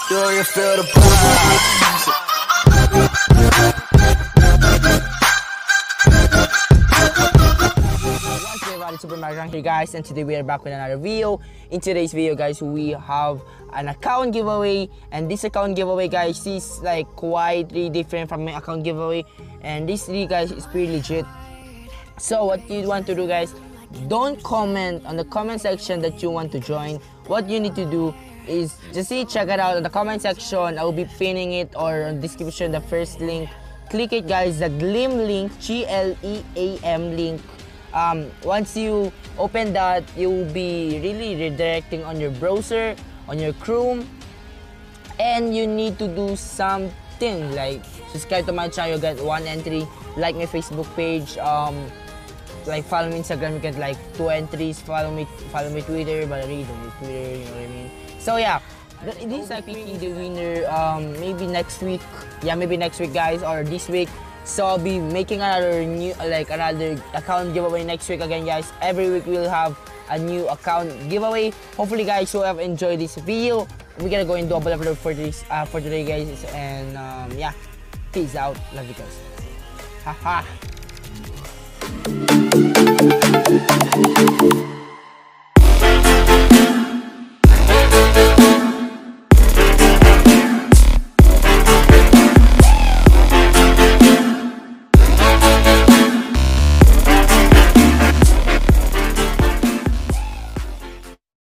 Do you feel the vibes? What's up, everybody? Super Mario here, guys, and today we are back with another video. In today's video, guys, we have an account giveaway, and this account giveaway, guys, is like quite really different from my account giveaway, and this really, guys, is pretty legit. So what you want to do, guys, don't comment on the comment section that you want to join. What you need to do is just check it out in the comment section. I will be pinning it, or in the description, the first link. Click it, guys, the Gleam link, GLEAM link. Once you open that, you will be really redirecting on your browser, on your Chrome, and you need to do something like subscribe to my channel, you get 1 entry, like my Facebook page, like follow me Instagram, you get like 2 entries, follow me Twitter, but I really don't use Twitter, you know what I mean? So yeah, this is like picking the winner maybe next week. Yeah, maybe next week, guys, or this week. So I'll be making another new another account giveaway next week again, guys. Every week we'll have a new account giveaway. Hopefully, guys, you have enjoyed this video. We're gonna go in double upload for this for today, guys, and yeah, peace out, love you guys. Haha.